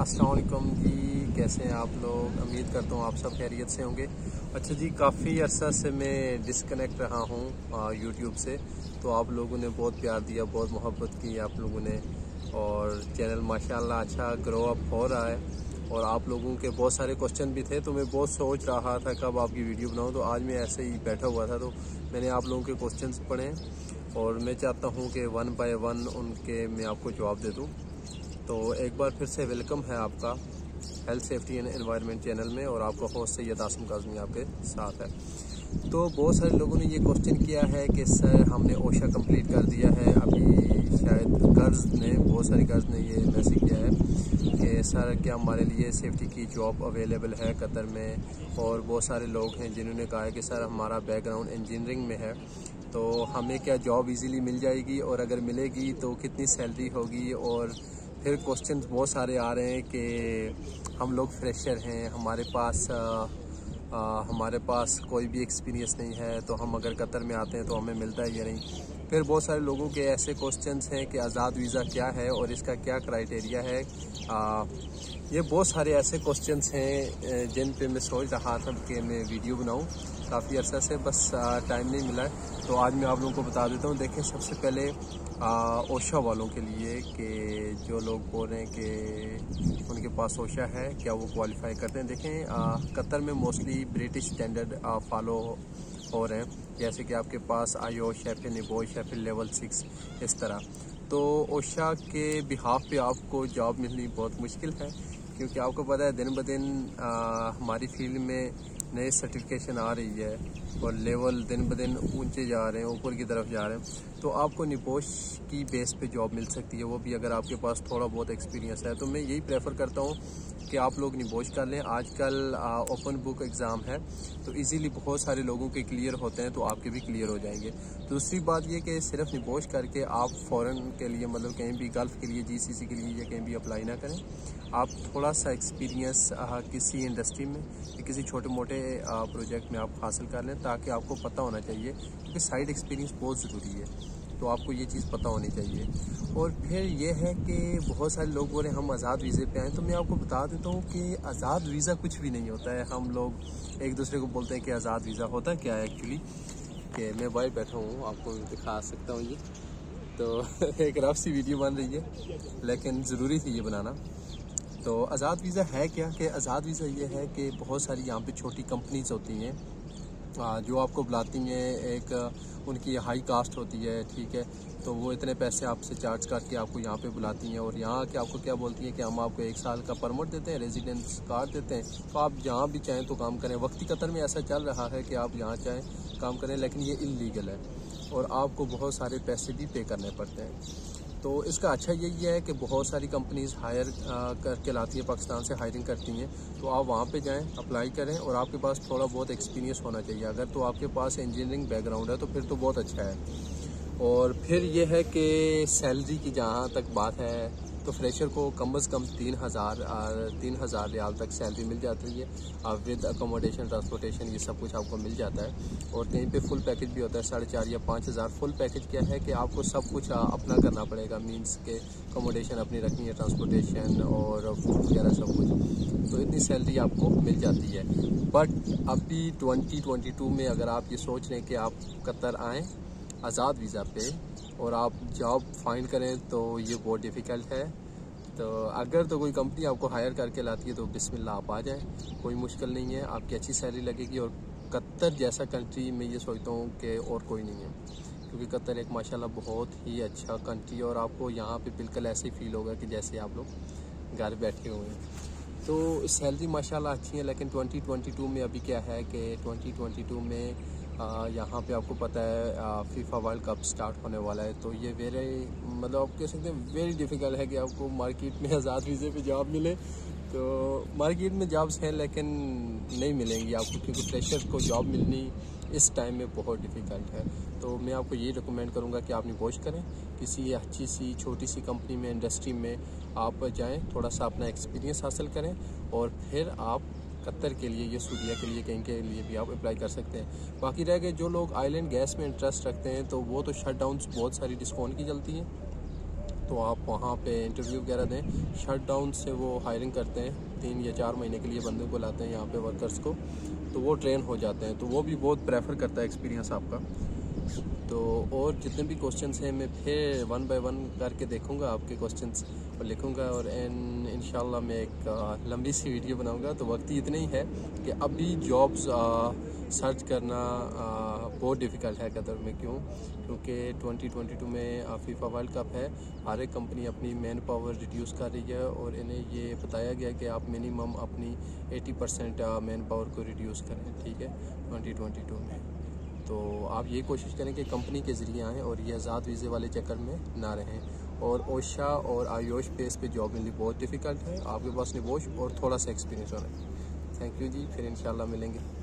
अस्सलाम वालेकुम जी, कैसे हैं आप लोग। उम्मीद करता हूँ आप सब खैरियत से होंगे। अच्छा जी, काफ़ी अरसा से मैं डिस्कनेक्ट रहा हूँ यूट्यूब से। तो आप लोगों ने बहुत प्यार दिया, बहुत मोहब्बत की आप लोगों ने, और चैनल माशाल्लाह अच्छा ग्रो अप हो रहा है। और आप लोगों के बहुत सारे क्वेश्चन भी थे, तो मैं बहुत सोच रहा था कब आपकी वीडियो बनाऊँ। तो आज मैं ऐसे ही बैठा हुआ था, तो मैंने आप लोगों के क्वेश्चंस पढ़े और मैं चाहता हूँ कि वन बाय वन उनके मैं आपको जवाब दे दूँ। तो एक बार फिर से वेलकम है आपका health safety and environment channel में, और आपका होस्ट सैयद आसिम काज़मी आपके साथ है। तो बहुत सारे लोगों ने ये क्वेश्चन किया है कि सर हमने ओशा कंप्लीट कर दिया है, अभी शायद गर्ल्स ने, बहुत सारी गर्ल्स ने ये मैसेज किया है कि सर क्या हमारे लिए सेफ्टी की जॉब अवेलेबल है कतर में। और बहुत सारे लोग हैं जिन्होंने कहा है कि सर हमारा बैकग्राउंड इंजीनियरिंग में है, तो हमें क्या जॉब इजीली मिल जाएगी, और अगर मिलेगी तो कितनी सैलरी होगी। और फिर क्वेश्चंस बहुत सारे आ रहे हैं कि हम लोग फ्रेशर हैं, हमारे पास कोई भी एक्सपीरियंस नहीं है, तो हम अगर कतर में आते हैं तो हमें मिलता है या नहीं। फिर बहुत सारे लोगों के ऐसे क्वेश्चंस हैं कि आज़ाद वीज़ा क्या है और इसका क्या क्राइटेरिया है। ये बहुत सारे ऐसे क्वेश्चंस हैं जिन पे मैं सोच रहा था कि मैं वीडियो बनाऊं काफ़ी अर्सा से, बस टाइम नहीं मिला है। तो आज मैं आप लोगों को बता देता हूं। देखिए, सबसे पहले ओशा वालों के लिए कि जो लोग बोल रहे हैं कि उनके पास ओशा है, क्या वो क्वालिफाई करते हैं। देखें, कतर में मोस्टली ब्रिटिश स्टैंडर्ड फॉलो हो रहे हैं, जैसे कि आपके पास आईओ, शेफिल, निबोय, शेफिल लेवल 6 इस तरह। तो ओशा के बिहाफ पे आपको जॉब मिलनी बहुत मुश्किल है, क्योंकि आपको पता है दिन ब दिन हमारी फील्ड में नए सर्टिफिकेशन आ रही है और लेवल दिन ब दिन ऊंचे जा रहे हैं, ऊपर की तरफ जा रहे हैं। तो आपको निपोश की बेस पे जॉब मिल सकती है, वो भी अगर आपके पास थोड़ा बहुत एक्सपीरियंस है। तो मैं यही प्रेफर करता हूँ कि आप लोग निपोश कर लें। आजकल ओपन बुक एग्ज़ाम है, तो इजीली बहुत सारे लोगों के क्लियर होते हैं, तो आपके भी क्लियर हो जाएंगे। दूसरी बात ये कि सिर्फ निपोश करके आप फ़ॉरेन के लिए, मतलब कहीं भी गल्फ़ के लिए, जीसीसी के लिए या कहीं भी अप्लाई ना करें। आप थोड़ा सा एक्सपीरियंस किसी इंडस्ट्री में या किसी छोटे मोटे प्रोजेक्ट में आप हासिल कर लें, ताकि आपको पता होना चाहिए, क्योंकि साइड एक्सपीरियंस बहुत ज़रूरी है। तो आपको ये चीज़ पता होनी चाहिए। और फिर ये है कि बहुत सारे लोग बोले हम आज़ाद वीज़े पे आए, तो मैं आपको बता देता हूँ कि आज़ाद वीज़ा कुछ भी नहीं होता है। हम लोग एक दूसरे को बोलते हैं कि आज़ाद वीज़ा होता क्या है एक्चुअली, कि मैं बाहर बैठा हूँ, आपको दिखा सकता हूँ ये। तो एक रफ सी वीडियो बन रही है, लेकिन ज़रूरी थी ये बनाना। तो आज़ाद वीज़ा है क्या, कि आज़ाद वीज़ा ये है कि बहुत सारी यहाँ पे छोटी कंपनीज होती हैं जो आपको बुलाती हैं। एक उनकी हाई कास्ट होती है, ठीक है, तो वो इतने पैसे आपसे चार्ज करके आपको यहाँ पे बुलाती हैं, और यहाँ के आपको क्या बोलती हैं कि हम आपको 1 साल का परमिट देते हैं, रेजिडेंस कार्ड देते हैं, तो आप जहाँ भी चाहें तो काम करें। वक्ती कतर में ऐसा चल रहा है कि आप जहाँ चाहें काम करें, लेकिन ये इलीगल है और आपको बहुत सारे पैसे भी पे करने पड़ते हैं। तो इसका अच्छा यही है कि बहुत सारी कंपनीज़ हायर करके लाती हैं, पाकिस्तान से हायरिंग करती हैं। तो आप वहाँ पे जाएं, अप्लाई करें, और आपके पास थोड़ा बहुत एक्सपीरियंस होना चाहिए। अगर तो आपके पास इंजीनियरिंग बैकग्राउंड है तो फिर तो बहुत अच्छा है। और फिर ये है कि सैलरी की जहाँ तक बात है, तो फ्रेशर को कम से कम 3,000 रियाल तक सैलरी मिल जाती है, विद अकोमोडेशन, ट्रांसपोर्टेशन, ये सब कुछ आपको मिल जाता है। और कहीं पे फुल पैकेज भी होता है 4,500 या 5,000। फुल पैकेज क्या है कि आपको सब कुछ अपना करना पड़ेगा, मींस के अकोमोडेशन अपनी रखनी है, ट्रांसपोर्टेशन और फूड वगैरह सब कुछ। तो इतनी सैलरी आपको मिल जाती है। बट अभी 2022 में अगर आप ये सोच रहे हैं कि आप कतर आएँ आज़ाद वीज़ा पे और आप जॉब फाइंड करें, तो ये बहुत डिफ़िकल्ट है। तो अगर तो कोई कंपनी आपको हायर करके लाती है तो बिस्मिल्लाह आप आ जाएं, कोई मुश्किल नहीं है, आपकी अच्छी सैलरी लगेगी। और कतर जैसा कंट्री मैं ये सोचता हूँ कि और कोई नहीं है, क्योंकि कतर एक माशाल्लाह बहुत ही अच्छा कंट्री है, और आपको यहाँ पे बिल्कुल ऐसे ही फील होगा कि जैसे आप लोग घर बैठे हुए हैं। तो सैलरी माशाल्लाह अच्छी है। लेकिन 2022 में अभी क्या है कि 2022 में यहाँ पे आपको पता है फीफा वर्ल्ड कप स्टार्ट होने वाला है। तो ये मतलब आप कह सकते हैं वेरी डिफ़िकल्ट है कि आपको मार्केट में आज़ाद वीज़े पे जॉब मिले। तो मार्केट में जॉब्स हैं लेकिन नहीं मिलेंगी आपको, क्योंकि फ्रेशर को जॉब मिलनी इस टाइम में बहुत डिफ़िकल्ट है। तो मैं आपको ये रिकमेंड करूँगा कि आप निपोश करें, किसी अच्छी सी छोटी सी कंपनी में, इंडस्ट्री में आप जाएं, थोड़ा सा अपना एक्सपीरियंस हासिल करें, और फिर आप कतर के लिए या सूरिया के लिए, कहीं के लिए भी आप अप्लाई कर सकते हैं। बाकी रह गए जो लोग आइलैंड गैस में इंटरेस्ट रखते हैं, तो वो तो शट डाउन्स बहुत सारी डिस्काउंट की चलती हैं, तो आप वहाँ पे इंटरव्यू वगैरह दें। शट डाउन से वो हायरिंग करते हैं, 3 या 4 महीने के लिए बंदों को लाते हैं यहाँ पे वर्कर्स को, तो वो ट्रेन हो जाते हैं, तो वो भी बहुत प्रेफर करता है एक्सपीरियंस आपका। तो और जितने भी क्वेश्चंस हैं मैं फिर 1 बाय 1 करके देखूंगा आपके क्वेश्चंस और लिखूंगा, और इंशाल्लाह मैं एक लंबी सी वीडियो बनाऊंगा। तो वक्त इतना ही है कि अभी जॉब्स सर्च करना बहुत डिफ़िकल्ट है कतर में। क्योंकि 2022 में फीफा वर्ल्ड कप है, हर एक कंपनी अपनी मैन पावर रिड्यूस कर रही है, और इन्हें ये बताया गया कि आप मिनिमम अपनी 80% मैन पावर को रिड्यूस करें, ठीक है, 2022 में। तो आप ये कोशिश करें कि कंपनी के ज़रिए आएँ और ये आज़ाद वीज़े वाले चक्कर में ना रहें। और ओशा और आयोश बेस पे जॉब मिलनी बहुत डिफ़िकल्ट है, आपके पास निबोश और थोड़ा सा एक्सपीरियंस होना है। थैंक यू जी, फिर इंशाल्लाह मिलेंगे।